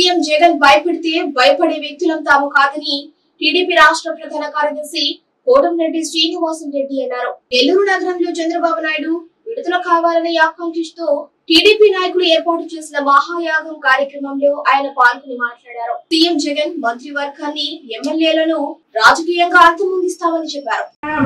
CM Jagan భయపెడితే భయపడే వ్యక్తులం తాము కాదని టీడీపీ రాష్ట్ర ప్రధాన కార్యదర్శి కోటంరెడ్డి శ్రీనివాసరెడ్డి అన్నారు. నెల్లూరు నగరంలో చంద్రబాబు నాయుడు విడుదల కావాలని ఆకాంక్షిస్తూ టీడీపీ నాయకులు ఏర్పాటు చేసిన మహాయాగం కార్యక్రమంలో ఆయన పాల్గొని మాట్లాడారు. సీఎం జగన్ మంత్రివర్గాన్ని ఎమ్మెల్యేలను రాజకీయంగా అంతమొందిస్తామని చెప్పారు.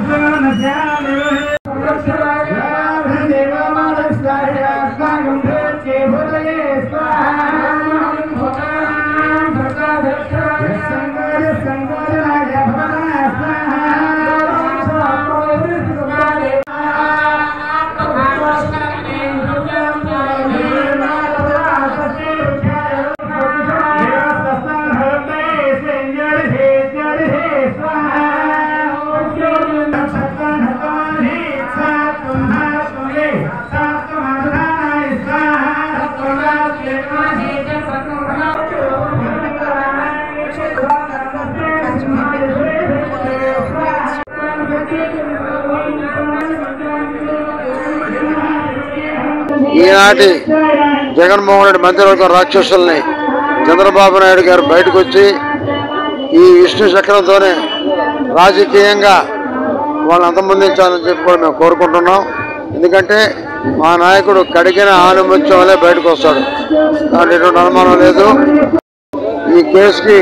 ఈనాటి జగన్మోహన్ రెడ్డి మంత్రివర్గ రాక్షసుల్ని చంద్రబాబు నాయుడు గారు బయటకు వచ్చి ఈ విష్ణు చక్రంతోనే రాజకీయంగా వాళ్ళని అంతమొందించాలని చెప్పి కూడా మేము కోరుకుంటున్నాం. ఎందుకంటే మా నాయకుడు కడిగిన ఆనుమత్యం వల్లే బయటకు వస్తాడు, దాంట్లో ఎటువంటి అనుమానం లేదు. ఈ కేసుకి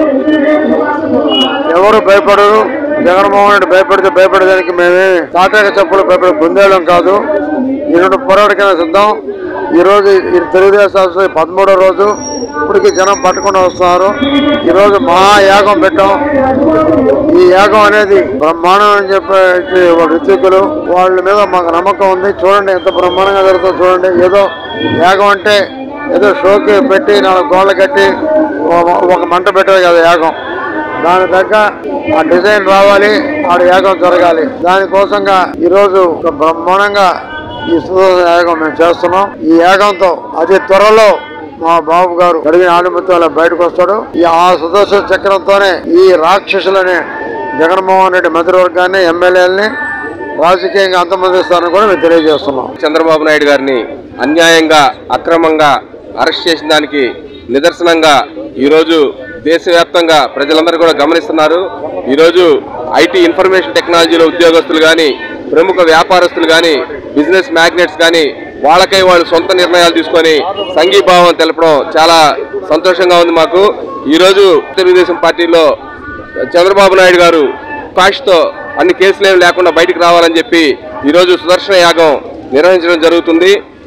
ఎవరు భయపడరు. జగన్మోహన్ రెడ్డి భయపడితే భయపడేదానికి మేమేమి తాటాక చెప్పులు భయపడే గుందేళ్ళం కాదు. ఈరోజు పోరాటకైనా సిద్ధం. ఈరోజు తెలుగుదేశం 13వ రోజు, ఇప్పటికీ జనం పట్టుకుండా వస్తున్నారు. ఈరోజు మహాయాగం పెట్టాం. ఈ యాగం అనేది బ్రహ్మాండం అని చెప్పి ఋత్వికులు వాళ్ళ మీద మాకు నమ్మకం ఉంది. చూడండి ఎంత బ్రహ్మాండంగా జరుగుతుందో చూడండి. ఏదో యాగం అంటే ఏదో షోకి పెట్టి 4 గోడలు కట్టి ఒక మంట పెట్టేది కదా యాగం. దాని తగ్గ ఆ డిజైన్ రావాలి, ఆడ యాగం జరగాలి. దానికోసంగా ఈరోజు బ్రహ్మాండంగా ఈ సుదర్శన యాగం మేము చేస్తున్నాం. ఈ యాగంతో అతి త్వరలో మా బాబు గారు అడిగిన ఆనుమత్యంలో బయటకు వస్తాడు. ఆ సుదర్శన చక్రంతోనే ఈ రాక్షసులని జగన్మోహన్ రెడ్డి మంత్రివర్గాన్ని ఎమ్మెల్యేలని రాజకీయంగా అంతమొందిస్తారని కూడా మేము తెలియజేస్తున్నాం. చంద్రబాబు నాయుడు గారిని అన్యాయంగా అక్రమంగా అరెస్ట్ చేసిన దానికి నిదర్శనంగా ఈరోజు దేశవ్యాప్తంగా ప్రజలందరూ కూడా గమనిస్తున్నారు. ఈరోజు ఐటీ ఇన్ఫర్మేషన్ టెక్నాలజీలో ఉద్యోగస్తులు కానీ, ప్రముఖ వ్యాపారస్తులు కానీ, బిజినెస్ మ్యాగ్నెట్స్ కానీ వాళ్ళకై వాళ్ళు సొంత నిర్ణయాలు తీసుకొని సంఘీభావం తెలపడం చాలా సంతోషంగా ఉంది మాకు. ఈరోజు తెలుగుదేశం పార్టీలో చంద్రబాబు నాయుడు గారు కాష్తో అన్ని కేసులు ఏమి లేకుండా బయటికి రావాలని చెప్పి ఈరోజు సుదర్శన యాగం నిర్వహించడం జరుగుతుంది.